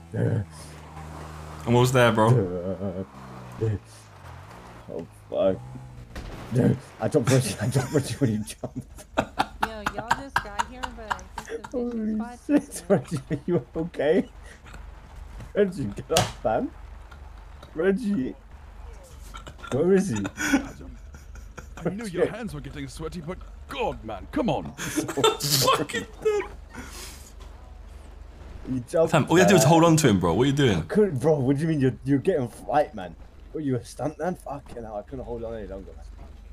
Almost there, bro. Oh fuck. I dropped Reggie when you jumped. Yo, y'all just got here, but I think the fishing Holy spot's shit, Reggie, are you okay? Reggie, get up, man. Reggie. Where is he? I knew your hands were getting sweaty, but God, man, come on. Fucking dead. You jumped. Fam, all you have to do is hold on to him, bro. What are you doing? Bro, what do you mean you're getting fright, man? What, you a stunt man? Fucking hell, I couldn't hold on any longer, man.